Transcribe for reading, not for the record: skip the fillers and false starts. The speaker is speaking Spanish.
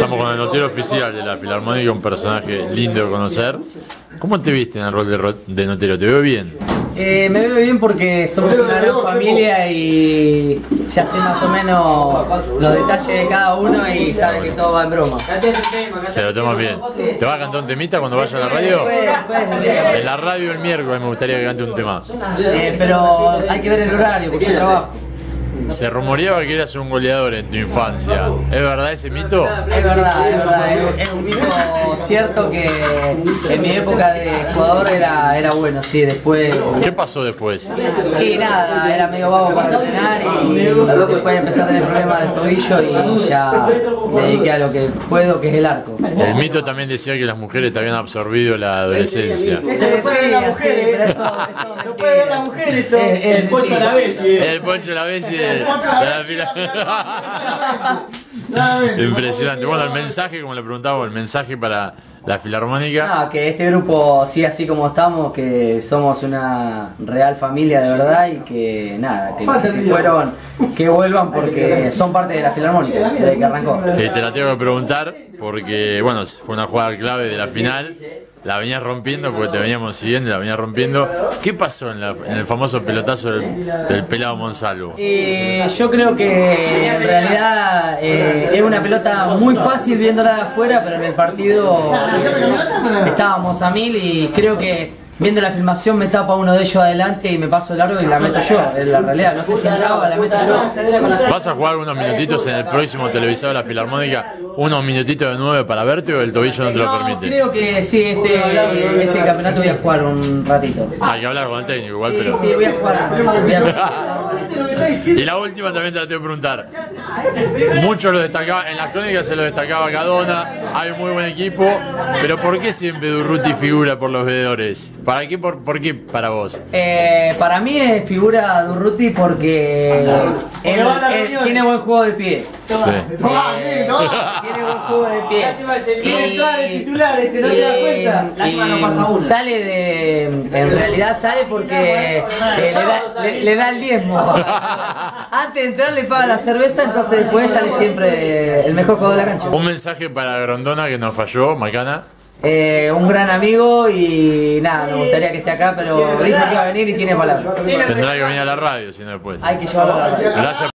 Estamos con el notero oficial de la Filarmónica, un personaje lindo de conocer. ¿Cómo te viste en el rol de notero? ¿Te veo bien? Me veo bien porque somos una gran familia y ya sé más o menos los detalles de cada uno y sabe que todo va en broma. Se lo tomas bien. ¿Te vas a cantar un temita cuando vayas a la radio? En la radio el miércoles me gustaría que cante un tema. Pero hay que ver el horario porque yo trabajo. Se rumoreaba que eras un goleador en tu infancia. ¿Es verdad ese mito? Es verdad. Es un mito cierto que en mi época de jugador era bueno, sí, después... ¿Qué pasó después? Y nada, era medio vago para entrenar y después empecé a tener problemas del tobillo y ya me dediqué a lo que puedo, que es el arco. El mito también decía que las mujeres te habían absorbido la adolescencia. Eso lo puede ver las mujeres, pero es todo lo puede ver las mujeres, todo. El Pocho a la vez. El Poncho la vez y impresionante. Bueno, el mensaje, como le preguntaba, el mensaje para la Filarmónica. No, que este grupo siga así como estamos, que somos una real familia de verdad y que nada, que los que se fueron, que vuelvan porque son parte de la Filarmónica desde que arrancó. Te la tengo que preguntar porque, bueno, fue una jugada clave de la final. La venías rompiendo porque te veníamos siguiendo, la venías rompiendo. ¿Qué pasó en el famoso pelotazo del pelado Monsalvo? Yo creo que en realidad es una pelota muy fácil viéndola de afuera, pero en el partido estábamos a 1000 y creo que viendo la filmación me tapa uno de ellos adelante y me paso largo y la meto yo. En la realidad, no sé si entraba, la meto yo. ¿Vas a jugar unos minutitos en el próximo televisado de la Filarmónica? ¿Unos minutitos de 9 para verte o el tobillo no te lo permite? Creo que sí, este campeonato voy a jugar un ratito. Hay que hablar con el técnico igual, pero... Sí, voy a jugar. Y la última también te la tengo que preguntar. Muchos lo destacaban, en las crónicas se lo destacaba Cadona, hay un muy buen equipo, pero ¿por qué siempre Durruti figura por los veedores? ¿Para qué, por qué para vos? Para mí es figura Durruti porque él tiene buen juego de pie. Sí. Tiene buen juego de pie. Quiere entrar de titular, ¿no te das cuenta? La no pasa uno. Sale de... En realidad sale porque le da el diezmo. Antes de entrar le paga la cerveza, entonces después sale siempre el mejor jugador de la cancha. Un mensaje para Grondona que nos falló, Macana. Un gran amigo y nada, me gustaría que esté acá, pero dijo que iba a venir y tiene palabras. Tendrá que venir a la radio, si no después. Hay que llevarlo a la radio. Gracias.